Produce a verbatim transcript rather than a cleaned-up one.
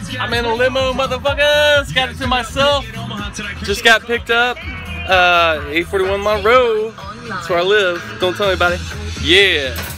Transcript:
I'm in a limo, motherfuckers. Got it to myself. Just got picked up. Uh, eight forty-one Monroe. That's where I live. Don't tell anybody. Yeah.